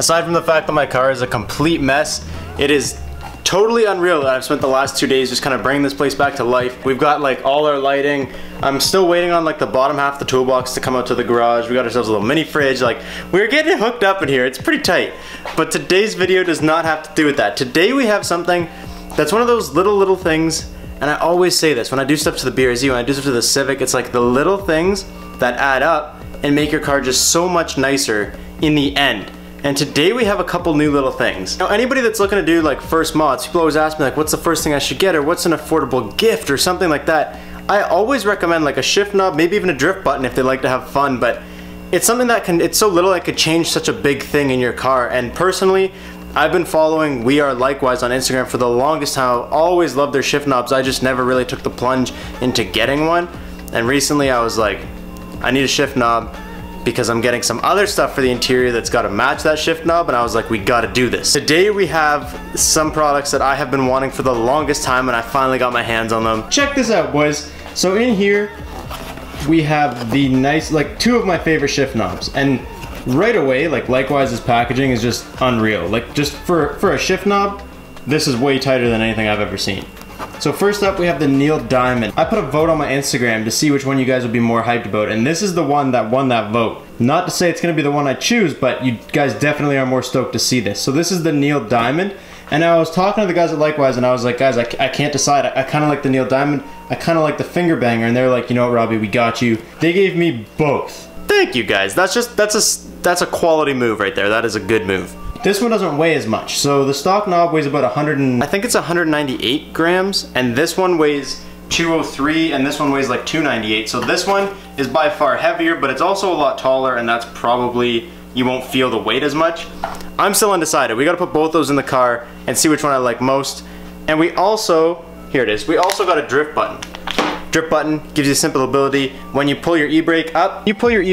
Aside from the fact that my car is a complete mess, it is totally unreal that I've spent the last 2 days just kind of bringing this place back to life. We've got like all our lighting. I'm still waiting on like the bottom half of the toolbox to come out to the garage. We got ourselves a little mini fridge. Like, we're getting hooked up in here. It's pretty tight. But today's video does not have to do with that. Today we have something that's one of those little things, and I always say this when I do stuff to the BRZ, when I do stuff to the Civic, it's like the little things that add up and make your car just so much nicer in the end. And today we have a couple new little things. Now, anybody that's looking to do like first mods, people always ask me like, what's the first thing I should get, or what's an affordable gift or something like that. I always recommend like a shift knob, maybe even a drift button if they like to have fun, but it's something that it's so little that could change such a big thing in your car. And personally, I've been following We Are Likewise on Instagram for the longest time. I always loved their shift knobs. I just never really took the plunge into getting one. And recently I was like, I need a shift knob, because I'm getting some other stuff for the interior that's got to match that shift knob, and I was like, we got to do this. Today we have some products that I have been wanting for the longest time, and I finally got my hands on them. Check this out, boys. So in here we have the nice, like, two of my favorite shift knobs, and right away, like, Likewise's packaging is just unreal. Like, just for a shift knob, this is way tighter than anything I've ever seen. So first up, we have the Neil Diamond. I put a vote on my Instagram to see which one you guys would be more hyped about, and this is the one that won that vote. Not to say it's gonna be the one I choose, but you guys definitely are more stoked to see this. So this is the Neil Diamond, and I was talking to the guys at Likewise, and I was like, guys, I can't decide. I kinda like the Neil Diamond, I kinda like the Finger Banger, and they're like, you know what, Robbie, we got you. They gave me both. Thank you, guys. That's a quality move right there. That is a good move. This one doesn't weigh as much. So the stock knob weighs about 198 grams, and this one weighs 203, and this one weighs like 298. So this one is by far heavier, but it's also a lot taller, and that's probably, you won't feel the weight as much. I'm still undecided. We gotta put both those in the car and see which one I like most. And we also, here it is, we also got a drift button. Drift button gives you simple ability. When you pull your e-brake up,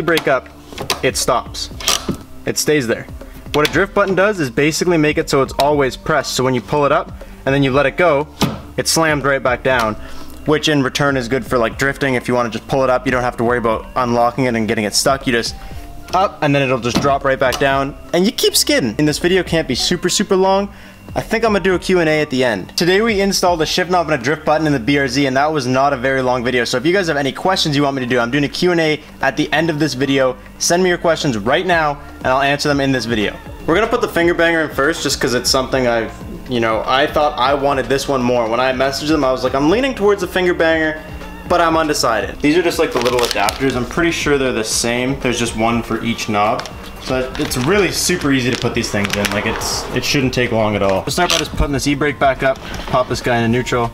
it stops. It stays there. What a drift button does is basically make it so it's always pressed, so when you pull it up and then you let it go, it slams right back down, which in return is good for like drifting. If you want to just pull it up, you don't have to worry about unlocking it and getting it stuck. You just up and then it'll just drop right back down and you keep skidding. And this video can't be super long. I think I'm gonna do a Q&A at the end. Today we installed a shift knob and a drift button in the BRZ, and that was not a very long video. So if you guys have any questions you want me to do, I'm doing a Q&A at the end of this video. Send me your questions right now and I'll answer them in this video. We're gonna put the Finger Banger in first just because it's something I thought I wanted this one more. When I messaged them, I was like, I'm leaning towards the Finger Banger, but I'm undecided. These are just like the little adapters. I'm pretty sure they're the same. There's just one for each knob. So it's really super easy to put these things in. Like it shouldn't take long at all. We'll start by just putting this e-brake back up, pop this guy into neutral.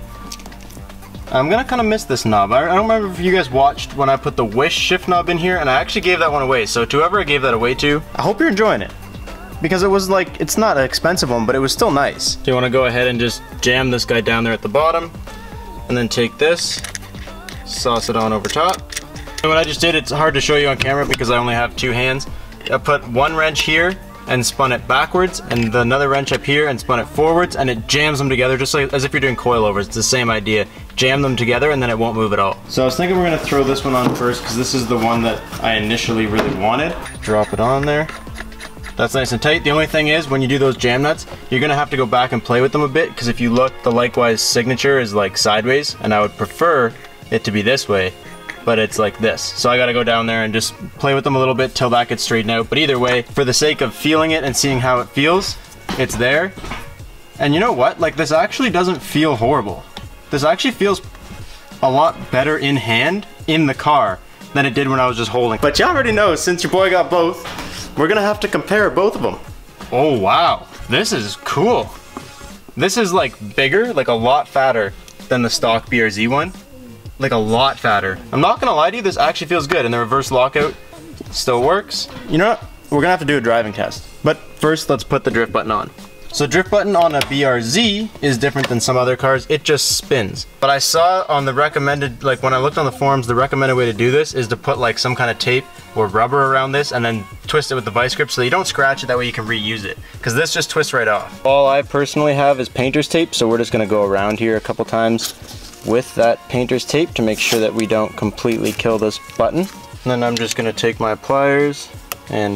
I'm gonna kind of miss this knob. I don't remember if you guys watched when I put the Wish shift knob in here, and I actually gave that one away. So to whoever I gave that away to, I hope you're enjoying it. Because it was like, it's not an expensive one, but it was still nice. So you wanna go ahead and just jam this guy down there at the bottom, and then take this, sauce it on over top. And what I just did, it's hard to show you on camera because I only have two hands. I put one wrench here and spun it backwards, and another wrench up here and spun it forwards, and it jams them together just like as if you're doing coilovers. It's the same idea. Jam them together and then it won't move at all. So I was thinking we're gonna throw this one on first because this is the one that I initially really wanted. Drop it on there. That's nice and tight. The only thing is, when you do those jam nuts, you're gonna have to go back and play with them a bit, because if you look, the Likewise signature is like sideways, and I would prefer it to be this way, but it's like this. So I gotta go down there and just play with them a little bit till that gets straightened out. But either way, for the sake of feeling it and seeing how it feels, it's there. And you know what? Like, this actually doesn't feel horrible. This actually feels a lot better in hand in the car than it did when I was just holding. But you already know, since your boy got both, we're gonna have to compare both of them. Oh wow, this is cool. This is like bigger, like a lot fatter than the stock BRZ one. Like a lot fatter. I'm not gonna lie to you, this actually feels good, and the reverse lockout still works. You know what? We're gonna have to do a driving test. But first, let's put the drift button on. So drift button on a BRZ is different than some other cars. It just spins. But I saw on the recommended, like when I looked on the forums, the recommended way to do this is to put like some kind of tape or rubber around this and then twist it with the vice grip so you don't scratch it, that way you can reuse it. Because this just twists right off. All I personally have is painter's tape, so we're just gonna go around here a couple times with that painter's tape to make sure that we don't completely kill this button. And then I'm just gonna take my pliers and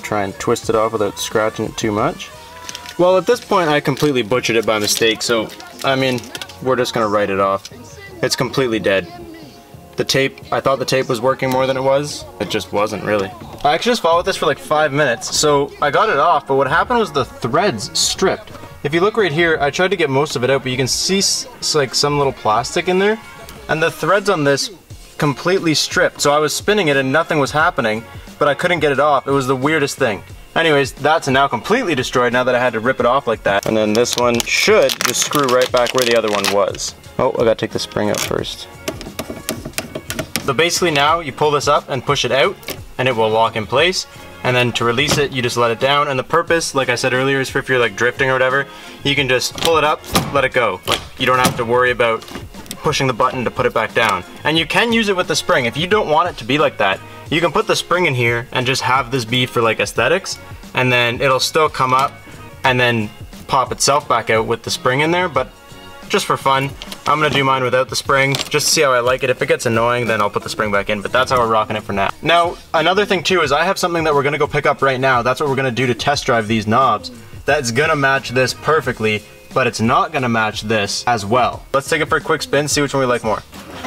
try and twist it off without scratching it too much. Well, at this point I completely butchered it by mistake, so I mean, we're just gonna write it off. It's completely dead. The tape, I thought the tape was working more than it was. It just wasn't really. I actually just followed this for like 5 minutes, so I got it off, but what happened was the threads stripped. If you look right here, I tried to get most of it out, but you can see like some little plastic in there, and the threads on this completely stripped. So I was spinning it and nothing was happening, but I couldn't get it off. It was the weirdest thing. Anyways, that's now completely destroyed now that I had to rip it off like that. And then this one should just screw right back where the other one was. Oh, I gotta take the spring out first. So basically now you pull this up and push it out and it will lock in place. And then to release it, you just let it down. And the purpose, like I said earlier, is for if you're like drifting or whatever, you can just pull it up, let it go. Like you don't have to worry about pushing the button to put it back down. And you can use it with the spring. If you don't want it to be like that, you can put the spring in here and just have this be for like aesthetics, and then it'll still come up and then pop itself back out with the spring in there. But just for fun, I'm gonna do mine without the spring, just to see how I like it. If it gets annoying, then I'll put the spring back in, but that's how we're rocking it for now. Now, another thing too is I have something that we're gonna go pick up right now. That's what we're gonna do to test drive these knobs. That's gonna match this perfectly, but it's not gonna match this as well. Let's take it for a quick spin, see which one we like more.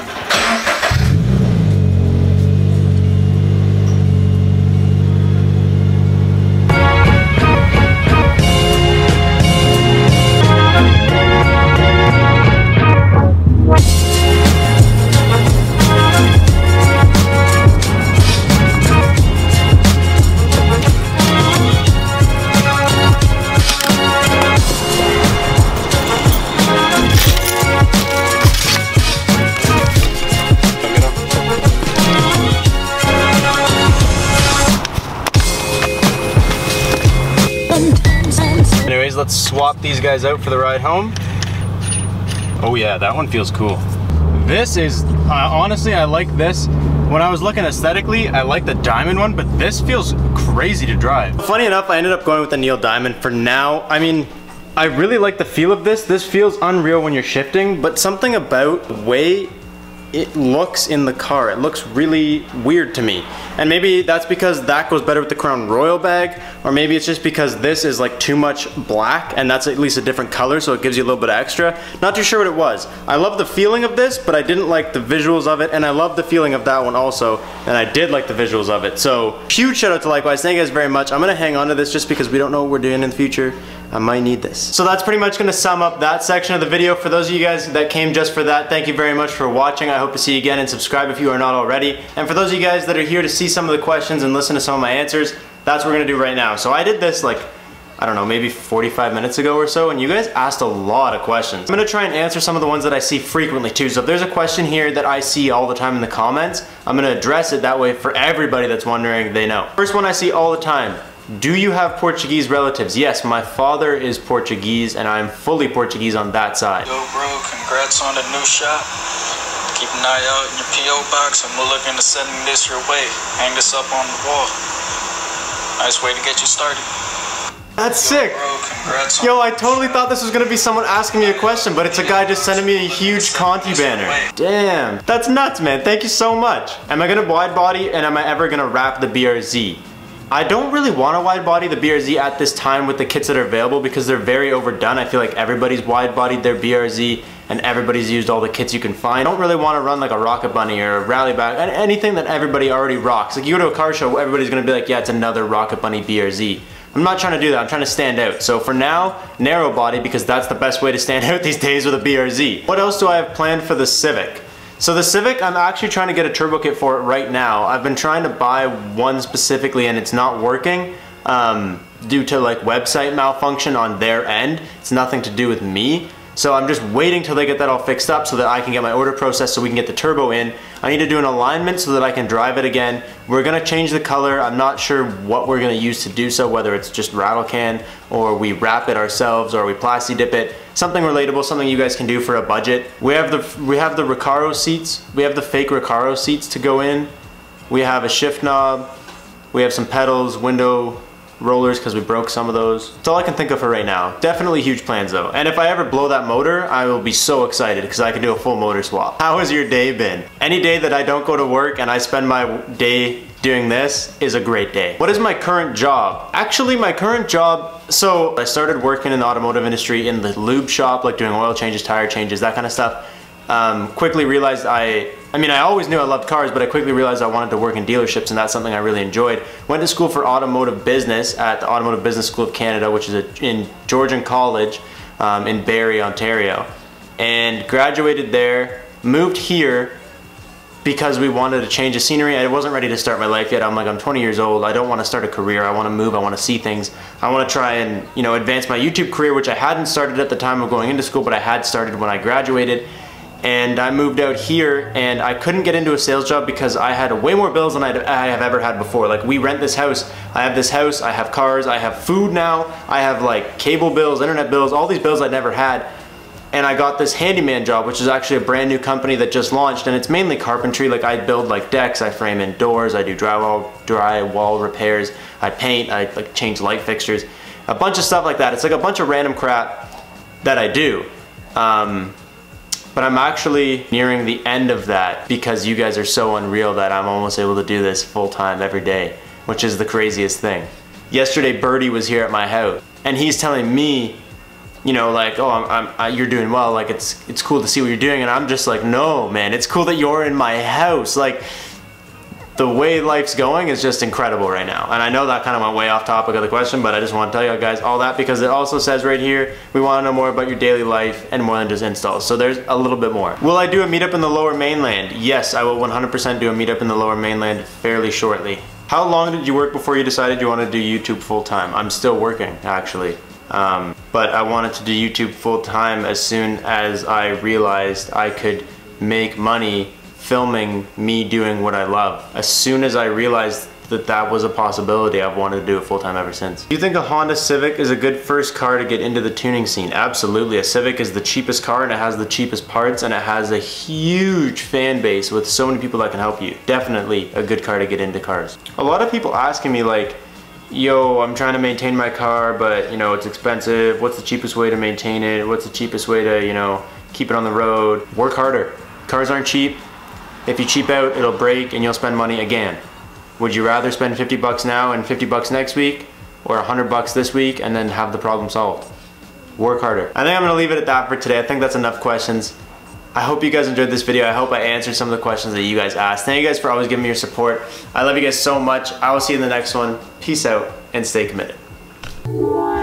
Anyways, let's swap these guys out for the ride home. Oh yeah, that one feels cool. This is, honestly, I like this. When I was looking aesthetically, I like the diamond one, but this feels crazy to drive. Funny enough, I ended up going with the Neil Diamond for now. I mean, I really like the feel of this. This feels unreal when you're shifting, but something about the way it looks in the car, it looks really weird to me. And maybe that's because that goes better with the Crown Royal bag, or maybe it's just because this is like too much black and that's at least a different color, so it gives you a little bit of extra. Not too sure what it was. I love the feeling of this, but I didn't like the visuals of it, and I love the feeling of that one also, and I did like the visuals of it. So huge shout out to Likewise, thank you guys very much. I'm gonna hang on to this just because we don't know what we're doing in the future. I might need this. So that's pretty much gonna sum up that section of the video. For those of you guys that came just for that, thank you very much for watching. I hope to see you again, and subscribe if you are not already. And for those of you guys that are here to see some of the questions and listen to some of my answers, that's what we're gonna do right now. So I did this like, I don't know, maybe 45 minutes ago or so, and you guys asked a lot of questions. I'm gonna try and answer some of the ones that I see frequently too. So if there's a question here that I see all the time in the comments, I'm gonna address it that way for everybody that's wondering, they know. First one I see all the time. Do you have Portuguese relatives? Yes, my father is Portuguese and I'm fully Portuguese on that side. Yo bro, congrats on the new shop. Keep an eye out in your P.O. box and we'll look into sending this your way. Hang this up on the wall. Nice way to get you started. That's sick. Bro, congrats. Yo, I totally thought this was gonna be someone asking me a question, but it's a guy just sending me a huge Conti banner. Damn, that's nuts, man. Thank you so much. Am I gonna wide body, and am I ever gonna wrap the BRZ? I don't really want to wide body the BRZ at this time with the kits that are available because they're very overdone. I feel like everybody's wide bodied their BRZ and everybody's used all the kits you can find. I don't really want to run like a Rocket Bunny or a Rally Back, anything that everybody already rocks. Like you go to a car show, everybody's gonna be like, yeah, it's another Rocket Bunny BRZ. I'm not trying to do that, I'm trying to stand out. So for now, narrow body, because that's the best way to stand out these days with a BRZ. What else do I have planned for the Civic? So the Civic, I'm actually trying to get a turbo kit for it right now. I've been trying to buy one specifically and it's not working due to like website malfunction on their end. It's nothing to do with me. So I'm just waiting till they get that all fixed up so that I can get my order processed so we can get the turbo in. I need to do an alignment so that I can drive it again. We're gonna change the color. I'm not sure what we're gonna use to do so, whether it's just rattle can or we wrap it ourselves or we plasti dip it. Something relatable, something you guys can do for a budget. We have the Recaro seats. We have the fake Recaro seats to go in. We have a shift knob. We have some pedals, window rollers because we broke some of those. That's all I can think of for right now. Definitely huge plans though. And if I ever blow that motor, I will be so excited because I can do a full motor swap. How has your day been? Any day that I don't go to work and I spend my day doing this is a great day. What is my current job? Actually, my current job, so I started working in the automotive industry in the lube shop, like doing oil changes, tire changes, that kind of stuff. Quickly realized I always knew I loved cars, but I quickly realized I wanted to work in dealerships, and that's something I really enjoyed. Went to school for automotive business at the Automotive Business School of Canada, which is in Georgian College in Barrie, Ontario, and graduated there, moved here because we wanted to change the scenery. I wasn't ready to start my life yet. I'm 20 years old. I don't want to start a career. I want to move. I want to see things. I want to try and, advance my YouTube career, which I hadn't started at the time of going into school, but I had started when I graduated. And I moved out here, and I couldn't get into a sales job because I had way more bills than I have ever had before. Like, we rent this house. I have this house. I have cars. I have food now. I have like cable bills, internet bills, all these bills I never had. And I got this handyman job, which is actually a brand new company that just launched, and it's mainly carpentry. Like, I build like decks, I frame in doors, I do drywall repairs, I paint, I like change light fixtures, a bunch of stuff like that. It's like a bunch of random crap that I do. But I'm actually nearing the end of that because you guys are so unreal that I'm almost able to do this full time every day, which is the craziest thing. Yesterday, Birdie was here at my house, and he's telling me, like, oh, you're doing well, like it's cool to see what you're doing, and I'm just like, no, man, it's cool that you're in my house. Like, the way life's going is just incredible right now. And I know that kind of went way off topic of the question, but I just want to tell you guys all that because it also says right here, we want to know more about your daily life and more than just installs. So there's a little bit more. Will I do a meetup in the Lower Mainland? Yes, I will 100% do a meetup in the Lower Mainland fairly shortly. How long did you work before you decided you want to do YouTube full time? I'm still working, actually. But I wanted to do YouTube full time as soon as I realized I could make money filming me doing what I love. As soon as I realized that that was a possibility, I've wanted to do it full time ever since. Do you think a Honda Civic is a good first car to get into the tuning scene? Absolutely. A Civic is the cheapest car, and it has the cheapest parts, and it has a huge fan base with so many people that can help you. Definitely a good car to get into cars. A lot of people asking me like, yo, I'm trying to maintain my car, but it's expensive. What's the cheapest way to maintain it? What's the cheapest way to, keep it on the road? Work harder. Cars aren't cheap. If you cheap out, it'll break and you'll spend money again. Would you rather spend 50 bucks now and 50 bucks next week, or 100 bucks this week and then have the problem solved? Work harder. I think I'm gonna leave it at that for today. I think that's enough questions. I hope you guys enjoyed this video. I hope I answered some of the questions that you guys asked. Thank you guys for always giving me your support. I love you guys so much. I will see you in the next one. Peace out and stay committed.